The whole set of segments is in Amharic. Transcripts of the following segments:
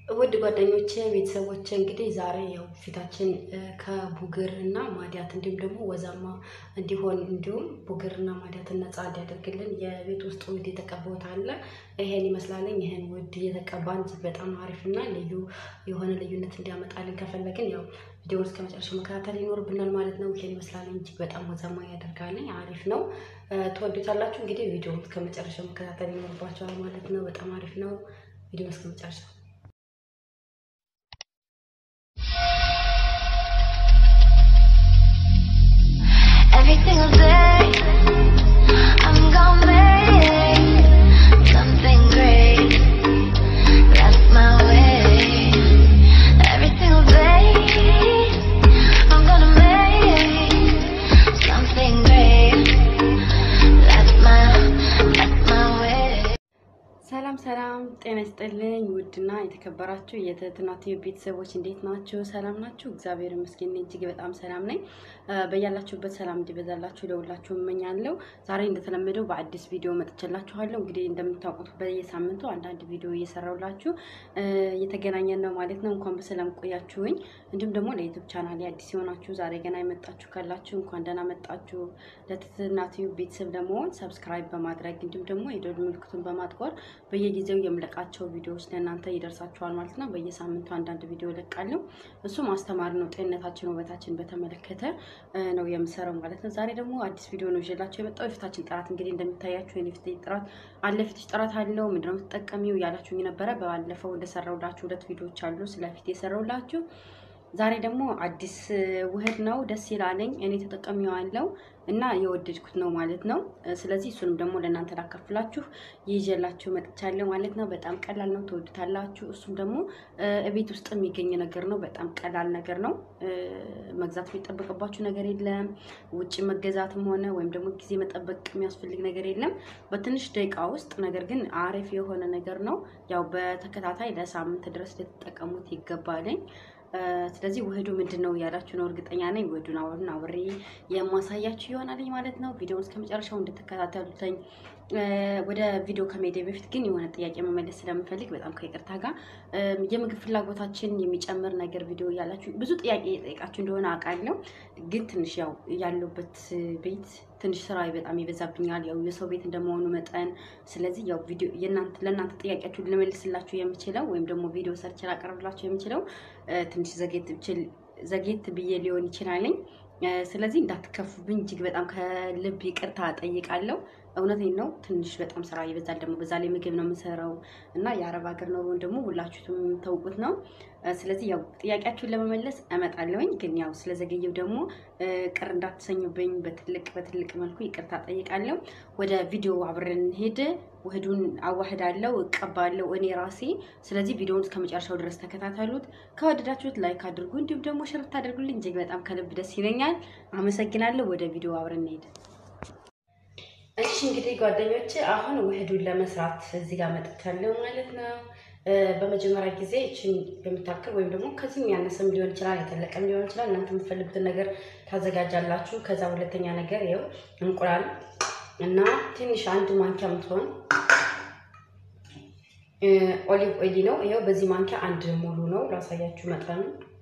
ውድ ጓደኞቼ ቤተሰቦቼ እንግዲህ ዛሬ ያው ፊታችን ከቡግርና ማዲያት እንዲሁም ደግሞ ወዛማ እንዲሁም ቡግርና ማዲያትን ነፃ እንዲያደርግልን የቤት ውስጥ ውህድ የተቀባሁት አለ። ይሄን ይመስላልኝ። ይሄን ውህድ የተቀባን በጣም አሪፍና ልዩ የሆነ ልዩነት እንዲያመጣልን ከፈለግን ያው ቪዲዮውን እስከ መጨረሻው መከታተል ይኖርብናል ማለት ነው። ይሄን ይመስላልኝ። እጅግ በጣም ወዛማ ያደርጋልኝ። አሪፍ ነው። ትወዱታላችሁ። እንግዲህ ቪዲዮውን እስከ መጨረሻው መከታተል ይኖርባችኋል ማለት ነው። በጣም አሪፍ ነው። ቪዲዮውን እስከ መጨረሻው Every single day, I'm gonna make something great. That's my way. Every single day, I'm gonna make something great. That's my way. ሰላም ጤና ይስጥልኝ ውድና የተከበራችሁ የትህትናቲው ቤተሰቦች እንዴት ናችሁ? ሰላም ናችሁ? እግዚአብሔር ይመስገን እጅግ በጣም ሰላም ነኝ። በያላችሁበት ሰላም እንዲበዛላችሁ ለሁላችሁ እመኛለሁ። ዛሬ እንደተለመደው በአዲስ ቪዲዮ መጥቻላችኋለሁ። እንግዲህ እንደምታውቁት በየሳምንቱ አንዳንድ ቪዲዮ እየሰራሁላችሁ እየተገናኘን ነው ማለት ነው። እንኳን በሰላም ቆያችሁኝ። እንዲሁም ደግሞ ለዩቲዩብ ቻናሌ አዲስ የሆናችሁ ዛሬ ገና የመጣችሁ ካላችሁ እንኳን ደህና መጣችሁ። ለትህትናቲው ቤተሰብ ለመሆን ሰብስክራይብ በማድረግ እንዲሁም ደግሞ የደወል ምልክቱን በማጥቆር በየጊዜው የምለቃቸው ቪዲዮዎች ለእናንተ ይደርሳችኋል ማለት ነው። በየሳምንቱ አንዳንድ ቪዲዮ ለቃለሁ። እሱ ማስተማር ነው፣ ጤንነታችን ውበታችን በተመለከተ ነው የምሰራው ማለት ነው። ዛሬ ደግሞ አዲስ ቪዲዮ ነው ይዤላችሁ የመጣው። የፊታችን ጥራት እንግዲህ እንደምታያችሁ የፊት ጥራት አለ። ፊትሽ ጥራት አለው ምንድነው የምትጠቀሚው ያላችሁኝ ነበር። ባለፈው እንደሰራውላችሁ ሁለት ቪዲዮዎች አሉ ስለ ፊት የሰራውላችሁ። ዛሬ ደግሞ አዲስ ውህድ ነው፣ ደስ ይላልኝ። እኔ ተጠቀሚዋለሁ እና የወደድኩት ነው ማለት ነው። ስለዚህ እሱንም ደግሞ ለእናንተ ላካፍላችሁ ይዤላችሁ መጥቻለሁ ማለት ነው። በጣም ቀላል ነው፣ ትወዱታላችሁ። እሱም ደግሞ ቤት ውስጥ የሚገኝ ነገር ነው። በጣም ቀላል ነገር ነው። መግዛት የሚጠበቅባችሁ ነገር የለም። ውጪ መገዛትም ሆነ ወይም ደግሞ ጊዜ መጠበቅ የሚያስፈልግ ነገር የለም። በትንሽ ደቂቃ ውስጥ ነገር ግን አሪፍ የሆነ ነገር ነው። ያው በተከታታይ ለሳምንት ድረስ ልትጠቀሙት ይገባልኝ። ስለዚህ ውህዱ ምንድነው ያላችሁ ነው እርግጠኛ ነኝ። ውህዱን አሁን አብሬ የማሳያችሁ ይሆናል ማለት ነው። ቪዲዮውን እስከመጨረሻው እንድትከታተሉልኝ። ወደ ቪዲዮ ከመሄዴ በፊት ግን የሆነ ጥያቄ መመለስ ስለምፈልግ በጣም ከይቅርታ ጋር የምግብ ፍላጎታችን የሚጨምር ነገር ቪዲዮ ያላችሁ ብዙ ጥያቄ የጠየቃችሁ እንደሆነ አውቃለሁ። ግን ትንሽ ያው ያለበት ቤት ትንሽ ስራ በጣም ይበዛብኛል፣ ያው የሰው ቤት እንደመሆኑ መጠን። ስለዚህ ያው ቪዲዮ ለእናንተ ጥያቄያችሁን ልመልስላችሁ የምችለው ወይም ደግሞ ቪዲዮ ሰርች ላቀርብላችሁ የምችለው ትንሽ ዘጌት ብዬ ሊሆን ይችላልኝ። ስለዚህ እንዳትከፉብኝ እጅግ በጣም ከልብ ይቅርታ ጠይቃለሁ። እውነቴን ነው። ትንሽ በጣም ስራ ይበዛል። ደግሞ በዛ ላይ ምግብ ነው የምሰራው እና የአረብ ሀገር ነው ደግሞ ሁላችሁም ተውቁት ነው። ስለዚህ ያው ጥያቄያችሁን ለመመለስ እመጣለሁኝ። ግን ያው ስለዘገየው ደግሞ ቅር እንዳትሰኙብኝ በትልቅ መልኩ ይቅርታ ጠይቃለሁ። ወደ ቪዲዮ አብረን ሄደ ውህዱን አዋህዳለሁ፣ እቀባለሁ እኔ ራሴ። ስለዚህ ቪዲዮውን እስከመጨረሻው ድረስ ተከታተሉት። ከወደዳችሁት ላይክ አድርጉ፣ እንዲሁም ደግሞ ሼር ታደርጉልኝ እጅግ በጣም ከልብ ደስ ይለኛል። አመሰግናለሁ። ወደ ቪዲዮ አብረን ሄደ። እሺ እንግዲህ ጓደኞቼ አሁን ውህዱን ለመስራት እዚህ ጋር መጥቻለሁ ማለት ነው። በመጀመሪያ ጊዜ እቺን በመታከል ወይም ደግሞ ከዚህም ያነሰም ሊሆን ይችላል፣ የተለቀም ሊሆን ይችላል። እናንተ የምትፈልጉትን ነገር ታዘጋጃላችሁ። ከዛ ሁለተኛ ነገር ይኸው እንቁላል እና ትንሽ አንድ ማንኪያ ምትሆን ኦሊቭ ኦይል ነው። ይኸው በዚህ ማንኪያ አንድ ሙሉ ነው ላሳያችሁ መጠኑ።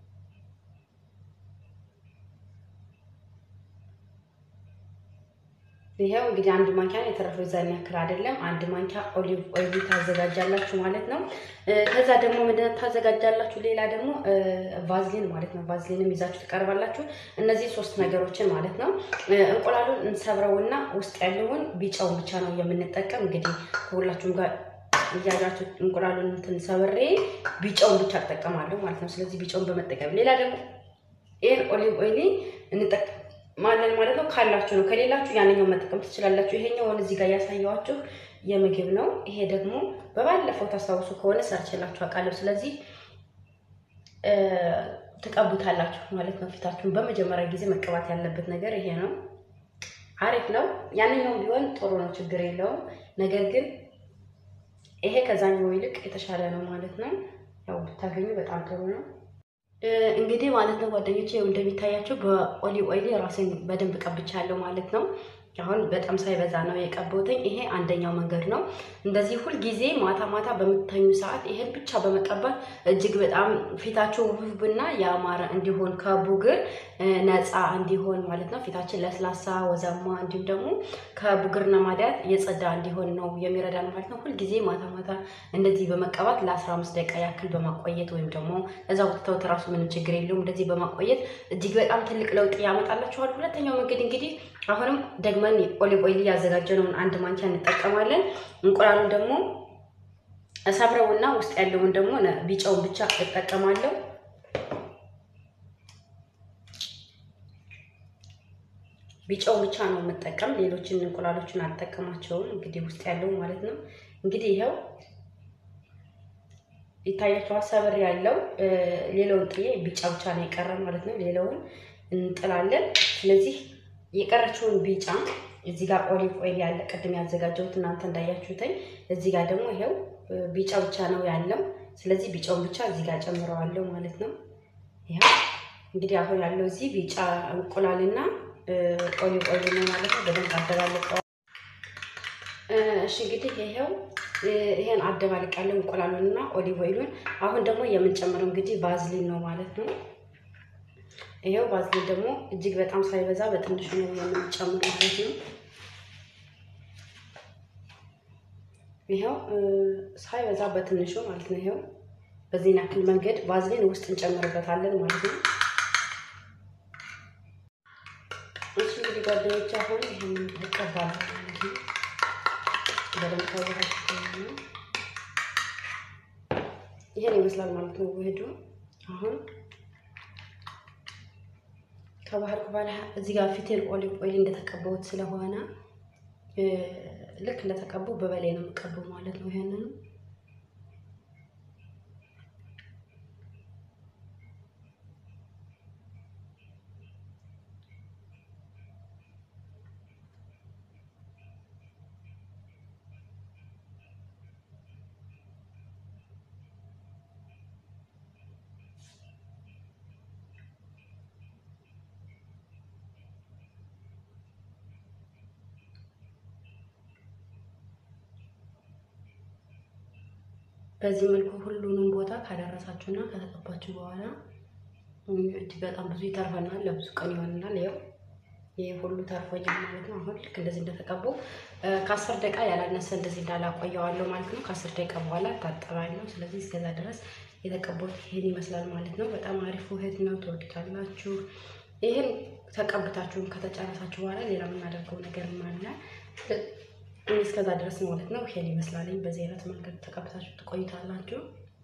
ይሄው እንግዲህ አንድ ማንኪያ ነው የተረፈው፣ ዛን ያክል አይደለም። አንድ ማንኪያ ኦሊቭ ኦይል ታዘጋጃላችሁ ማለት ነው። ከዛ ደግሞ ምንድነው ታዘጋጃላችሁ? ሌላ ደግሞ ቫዝሊን ማለት ነው። ቫዝሊንም ይዛችሁ ትቀርባላችሁ። እነዚህ ሶስት ነገሮችን ማለት ነው። እንቁላሉን እንሰብረውና ውስጥ ያለውን ቢጫውን ብቻ ነው የምንጠቀም። እንግዲህ ሁላችሁም ጋር ያያችሁ እንቁላሉን ተንሰብሬ ቢጫውን ብቻ ተጠቀማለሁ ማለት ነው። ስለዚህ ቢጫውን በመጠቀም ሌላ ደግሞ ይሄን ኦሊቭ ኦይል እንጠቀም ማለት ነው። ካላችሁ ነው፣ ከሌላችሁ ያንኛው መጠቀም ትችላላችሁ። ይሄኛውን እዚህ ጋር ያሳያችሁ የምግብ ነው። ይሄ ደግሞ በባለፈው ታስታውሱ ከሆነ ሰርችላችሁ አቃለሁ። ስለዚህ ተቀቡታላችሁ ማለት ነው። ፊታችሁን በመጀመሪያ ጊዜ መቀባት ያለበት ነገር ይሄ ነው። አሪፍ ነው። ያንኛው ቢሆን ጥሩ ነው፣ ችግር የለውም። ነገር ግን ይሄ ከዛኛው ይልቅ የተሻለ ነው ማለት ነው። ያው ብታገኙ በጣም ጥሩ ነው። እንግዲህ ማለት ነው ጓደኞቼ እንደሚታያችሁ በኦሊቭ ኦይል ራሴን በደንብ ቀብቻለሁ ማለት ነው። አሁን በጣም ሳይበዛ ነው የቀባሁትኝ። ይሄ አንደኛው መንገድ ነው። እንደዚህ ሁሉ ጊዜ ማታ ማታ በመተኙ ሰዓት ይሄን ብቻ በመቀባት እጅግ በጣም ፊታችሁ ውብና ያማረ እንዲሆን ከቡግር ነፃ እንዲሆን ማለት ነው። ፊታችን ለስላሳ ወዛማ እንዲሁም ደግሞ ከቡግርና ማዲያት የጸዳ እንዲሆን ነው የሚረዳን ማለት ነው። ሁሉ ጊዜ ማታ ማታ እንደዚህ በመቀባት ለ15 ደቂቃ ያክል በማቆየት ወይም ደግሞ እዛው ተውት ራሱ ምንም ችግር የለውም። እንደዚህ በማቆየት እጅግ በጣም ትልቅ ለውጥ ያመጣላችኋል። ሁለተኛው መንገድ እንግዲህ አሁንም ደግመን ኦሊቭ ኦይል ያዘጋጀነውን አንድ ማንኪያ እንጠቀማለን። እንቁላሉን ደግሞ ሰብረውና ውስጥ ያለውን ደግሞ ቢጫውን ብቻ እጠቀማለሁ። ቢጫውን ብቻ ነው የምጠቀም፣ ሌሎችን እንቁላሎችን አልጠቀማቸውም። እንግዲህ ውስጥ ያለው ማለት ነው። እንግዲህ ይሄው ይታያችኋል፣ ሰብር ያለው ሌላውን ጥዬ ቢጫ ብቻ ነው የቀረ ማለት ነው። ሌላውን እንጥላለን። ስለዚህ የቀረችውን ቢጫ እዚህ ጋር ኦሊቭ ኦይል ያለ ቅድም ያዘጋጀሁት እናንተ እንዳያችሁትኝ እዚህ ጋር ደግሞ ይሄው ቢጫ ብቻ ነው ያለው። ስለዚህ ቢጫውን ብቻ እዚህ ጋር ጨምረዋለሁ ማለት ነው። ይሄ እንግዲህ አሁን ያለው እዚህ ቢጫ እንቁላልና ኦሊቭ ኦይል ነው ማለት ነው። በደንብ አደባልቀው። እሺ እንግዲህ ይሄን አደባልቃለሁ እንቁላሉንና ኦሊቭ ኦይሉን። አሁን ደግሞ የምንጨምረው እንግዲህ ቫዝሊን ነው ማለት ነው። ይሄው ቫዝሊን ደግሞ እጅግ በጣም ሳይበዛ በትንሹ ነው የምንጨምረው ማለት ነው። ይሄው ሳይበዛ በትንሹ ማለት ነው። ይሄው በዚህ ያክል መንገድ ቫዝሊን ውስጥ እንጨምርበታለን ማለት ነው። እሺ እንግዲህ ጓደኞቼ አሁን ይሄን እንቀባለን ማለት ነው። በደንብ ታውቃላችሁ። ይሄን ይመስላል ማለት ነው ውህዱ። አሁን ከባህር ኩባላ እዚህ ጋር ፊቴን ኦሊቭ ኦይል እንደተቀባሁት ስለሆነ ልክ እንደተቀባው በበላይ ነው የምቀባው ማለት ነው። ይሄንን በዚህ መልኩ ሁሉንም ቦታ ካደረሳችሁና ከተቀባችሁ በኋላ እጅግ በጣም ብዙ ይተርፈናል፣ ለብዙ ቀን ይሆንናል። ይሄ ሁሉ ተርፎኛል ማለት ነው። አሁን ልክ እንደዚህ እንደተቀባው ከ10 ደቂቃ ያላነሰ እንደዚህ እንዳላቆየዋለሁ ማለት ነው። ከ10 ደቂቃ በኋላ ታጠባለሁ። ስለዚህ እስከዛ ድረስ የተቀባው ይሄን ይመስላል ማለት ነው። በጣም አሪፍ ውህድ ነው፣ ትወዱታላችሁ። ይሄን ተቀብታችሁ ከተጨረሳችሁ በኋላ ሌላ የምናደርገው ነገር አለ። እስከዛ ድረስ ማለት ነው። ይሄን ይመስላል። በዚህ አይነት መንገድ ተቀብታችሁ ትቆይታላችሁ።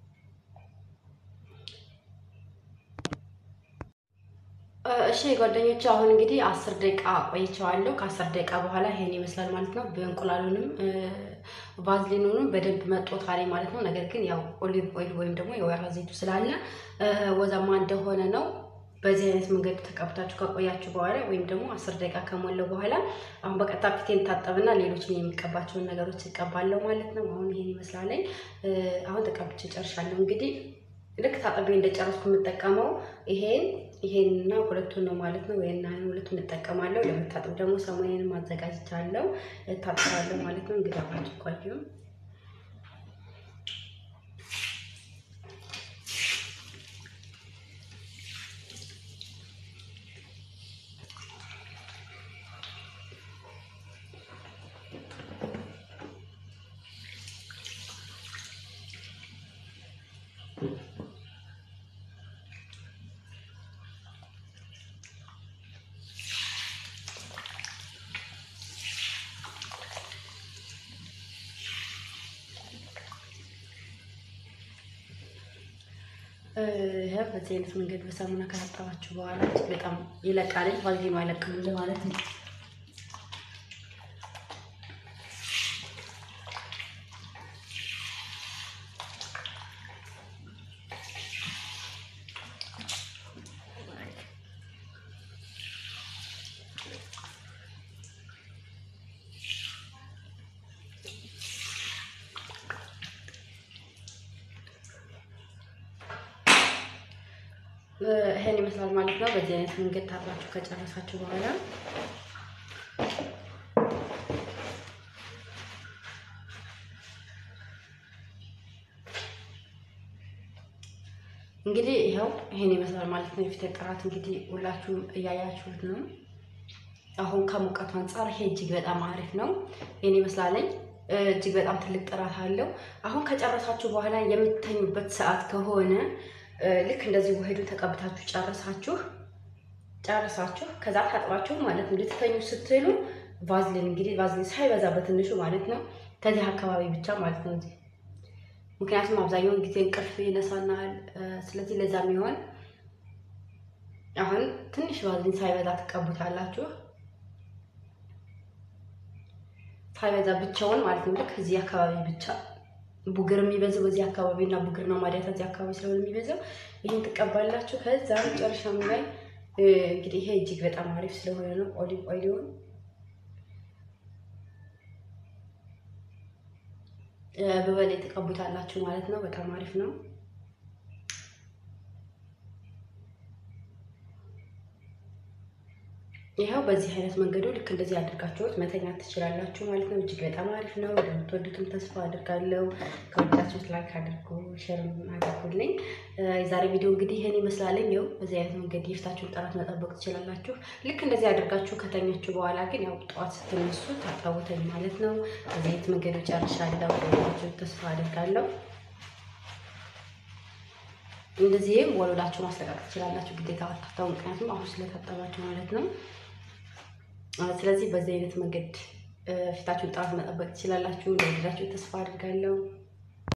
እሺ ጓደኞቼ አሁን እንግዲህ 10 ደቂቃ ቆይቻለሁ። ከ10 ደቂቃ በኋላ ይሄን ይመስላል ማለት ነው። በእንቁላሉንም ቫዝሊኑንም በደንብ መጥቶታል ማለት ነው። ነገር ግን ያው ኦሊቭ ኦይል ወይም ደግሞ የወይራ ዘይቱ ስላለ ወዛማ እንደሆነ ነው። በዚህ አይነት መንገድ ተቀብታችሁ ከቆያችሁ በኋላ ወይም ደግሞ 10 ደቂቃ ከሞላው በኋላ አሁን በቀጥታ ፊቴን ታጠብና ሌሎችን የሚቀባቸውን ነገሮች እቀባለሁ ማለት ነው። አሁን ይሄን ይመስላል። አሁን ተቀብቼ ጨርሻለሁ። እንግዲህ ልክ ታጥቤ እንደጨረስኩ የምጠቀመው ይሄንና ሁለቱን ነው ማለት ነው። ወይና ሁለቱን እጠቀማለሁ። ለመታጠብ ደግሞ ሰሞኑን ማዘጋጅቻለሁ፣ እታጠባለሁ ማለት ነው። እንግዲህ አብራችሁ ቆዩ። በዚህ አይነት መንገድ በሳሙና ከታጠባችሁ በኋላ በጣም ይለቃል። ቫዝሊኑ አይለቅም ማለት ነው። ይሄን ይመስላል ማለት ነው። በዚህ አይነት መንገድ ታጥባችሁ ከጨረሳችሁ በኋላ እንግዲህ ይሄው ይሄን ይመስላል ማለት ነው። የፊት ጥራት እንግዲህ ሁላችሁም እያያችሁት ነው። አሁን ከሙቀቱ አንፃር ይሄ እጅግ በጣም አሪፍ ነው። ይሄን ይመስላልኝ እጅግ በጣም ትልቅ ጥራት አለው። አሁን ከጨረሳችሁ በኋላ የምትተኙበት ሰዓት ከሆነ ልክ እንደዚህ ውህዱ ተቀብታችሁ ጨርሳችሁ ከዛ ታጥባችሁ ማለት ነው ልትተኙ ስትሉ ቫዝሊን እንግዲህ ቫዝሊን ሳይበዛ በትንሹ ማለት ነው ከዚህ አካባቢ ብቻ ማለት ነው። ምክንያቱም አብዛኛውን ጊዜ እንቅልፍ ይነሳናል። ስለዚህ ለዛ የሚሆን አሁን ትንሽ ቫዝሊን ሳይበዛ ተቀቡታላችሁ። ሳይበዛ ብቻውን ማለት ነው። ልክ እዚህ አካባቢ ብቻ ቡግር የሚበዛው በዚህ አካባቢ እና ቡግር ነው ማዲያት እዚህ አካባቢ ስለሆነ የሚበዛው ይሄን ተቀባላችሁ። ከዛ መጨረሻም ላይ እንግዲህ ይሄ እጅግ በጣም አሪፍ ስለሆነ ነው ኦሊቭ ኦይሉን በበላይ ተቀቡታላችሁ ማለት ነው። በጣም አሪፍ ነው። ይሄው በዚህ አይነት መንገዱ ልክ እንደዚህ አድርጋችሁት መተኛት ትችላላችሁ ማለት ነው። እጅግ በጣም አሪፍ ነው። እንደምትወዱትም ተስፋ አድርጋለሁ። ከወዳችሁት ላይክ አድርጉ፣ ሼር አድርጉልኝ። የዛሬ ቪዲዮ እንግዲህ ይሄን ይመስላልኝ። ይኸው በዚህ አይነት መንገድ የፊታችሁን ጥራት መጠበቅ ትችላላችሁ። ልክ እንደዚህ አድርጋችሁ ከተኛችሁ በኋላ ግን ያው ጠዋት ስትነሱ ታጠቡትኝ ማለት ነው። በዚህ አይነት መንገዱ ጨርሻለሁ። ወዳችሁት ተስፋ አድርጋለሁ። እንደዚህም ወለላችሁ ማስተካከል ትችላላችሁ። ግዴታ አታጣው፣ ምክንያቱም አሁን ስለታጠባችሁ ማለት ነው። ስለዚህ በዚህ አይነት መንገድ ፊታችሁን ጥራት መጠበቅ ትችላላችሁ። እንደወደዳችሁ ተስፋ አድርጋለሁ።